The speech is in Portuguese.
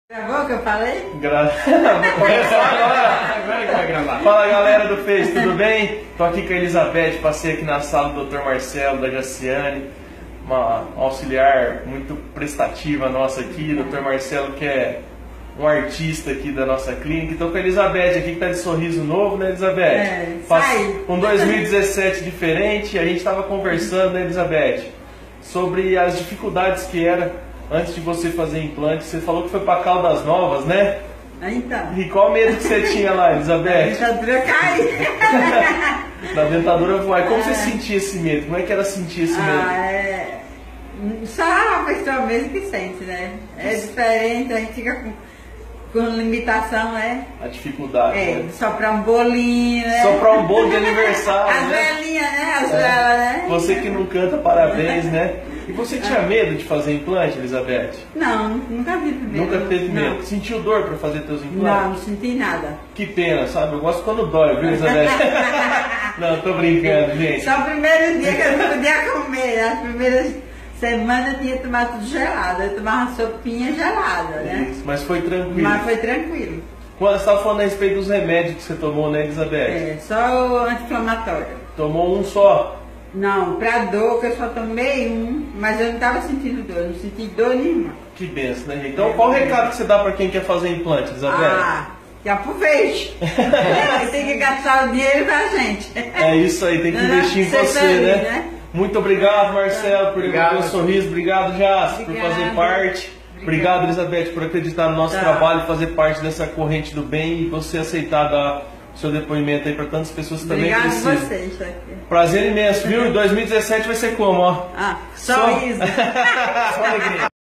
Gravou o que eu falei? Começou agora que vai gravar. Fala galera do Face, tudo bem? Tô aqui com a Elizabeth, passei aqui na sala do Dr. Marcelo, da Jaciane, uma auxiliar muito prestativa nossa aqui, Dr. Marcelo que é um artista aqui da nossa clínica. Tô com a Elizabeth aqui que tá de sorriso novo, né Elizabeth? Um 2017 diferente, a gente tava conversando, né Elizabeth, sobre as dificuldades que era antes de você fazer implante. Você falou que foi para Caldas Novas, né? Então. E qual medo que você tinha lá, Elizabeth? A dentadura cair. Da dentadura voar. E como você sentia esse medo? Como é que era sentir esse medo? Só a pessoa mesmo que sente, né? É diferente, a gente fica com limitação, né? A dificuldade. É, né? soprar um bolinho, né? Soprar um bolo de aniversário. As velhinhas, né? As velas, né? Você que não canta parabéns, né? E você tinha medo de fazer implante, Elizabeth? Não, nunca vi medo. Nunca teve medo? Não. Sentiu dor para fazer teus implantes? Não, não senti nada. Que pena, sabe? Eu gosto quando dói, viu, Elizabeth? Não, tô brincando, gente. Só o primeiro dia que eu não podia comer. As primeiras semanas eu tinha tomado tudo gelado. Eu tomava uma sopinha gelada, né? Isso, mas foi tranquilo. Mas foi tranquilo. Quando você estava falando a respeito dos remédios que você tomou, né, Elizabeth? É, só o anti-inflamatório. Tomou um só? Não, pra dor, que eu só tomei um, mas eu não estava sentindo dor, não senti dor nenhuma. Que benção, né, gente? Então, qual o recado que você dá para quem quer fazer implante, Elizabeth? Que aproveite. Tem que gastar o dinheiro da gente. É isso aí, tem que investir em você, né? Muito obrigado, Marcelo, por o sorriso. Obrigado, Jas, por fazer parte. Obrigado, Elizabeth, por acreditar no nosso trabalho, fazer parte dessa corrente do bem e você aceitar dar o seu depoimento aí para tantas pessoas que também precisam. Obrigado a vocês aqui. Prazer imenso, viu? 2017 vai ser como, ó? Sorriso. Só alegria.